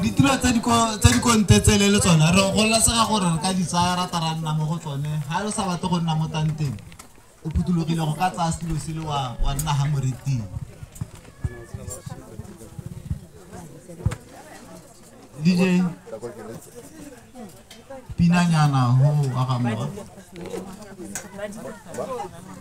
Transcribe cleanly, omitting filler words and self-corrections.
ditiro tsa di kontetele le tsona re go lasega gore re ka di tsaya ra taranna mo go tsone ha re sa batle go nna mo tanteng o putulogile go ka tsaya selo se le wa nna ha moreting DJ Pinanyana ho aga mo